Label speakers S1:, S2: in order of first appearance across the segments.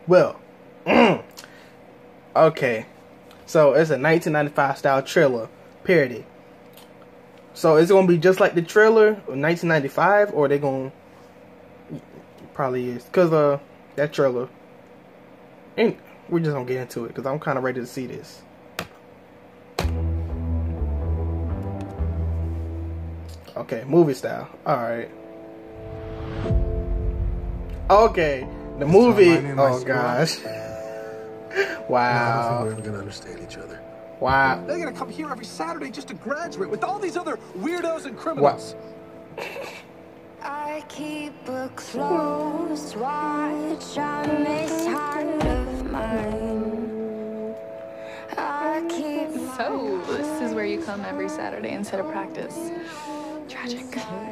S1: Well, okay. So it's a 1995 style trailer parody. So it's gonna be just like the trailer of 1995, or they gonna probably is because that trailer. And we're just gonna get into it because I'm kind of ready to see this. Okay, movie style. All right. Okay, the movie. Oh gosh. Wow.
S2: I don't think we're ever gonna understand each other.
S1: Wow.
S3: They're gonna come here every Saturday just to graduate with all these other weirdos and criminals.
S4: I keep a close watch on this heart of mine. I keep
S5: So, this is where you come every Saturday instead of practice. Tragic.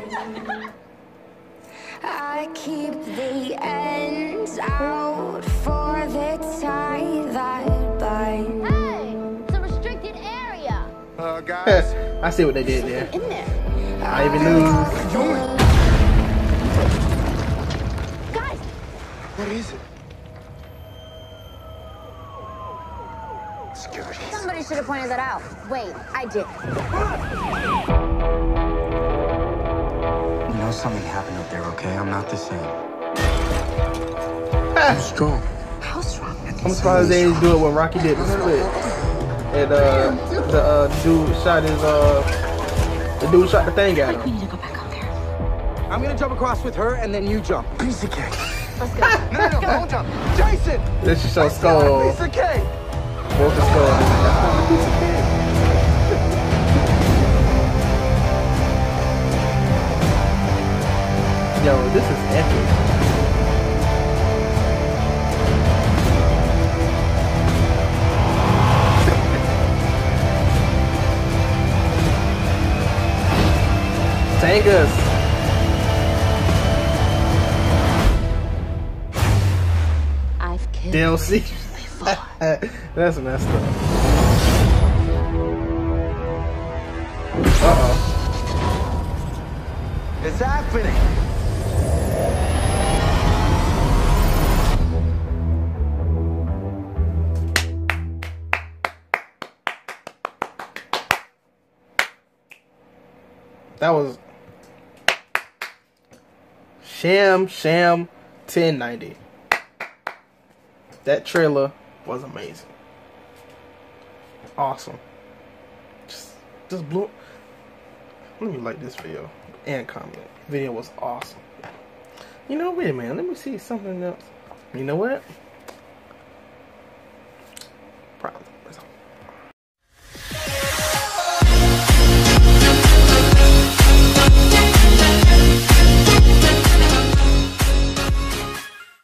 S4: I keep the ends out for the tie that binds.
S6: Hey, it's a restricted area.
S3: Guys.
S1: I see what they did there.
S6: In there.
S1: I even knew.
S6: Guys,
S3: What is it? Security.
S6: somebody should have pointed that out. Wait, I did.
S7: You know something happened up there, okay? I'm not the same.
S2: I'm strong.
S6: How strong?
S1: I'm surprised they didn't do it when Rocky did the split. And the dude shot his the dude shot the thing at
S6: We
S1: him.
S6: need to go back up there.
S3: I'm gonna jump across with her and then you jump.
S2: Piece of cake.
S6: Let's go.
S3: No, don't jump. Jason!
S1: This is so
S3: Piece
S1: skull.
S3: of cake!
S1: Both the skull. Yo, this is epic. Tangus.
S6: I've killed
S1: DLC.
S6: before.
S1: That's messed up. Uh-oh.
S3: It's happening!
S1: That was Sham 1090. That trailer was amazing. Awesome. Just blew. Let me like this video and comment. Video was awesome. You know, wait a minute. Let me see something else. You know what?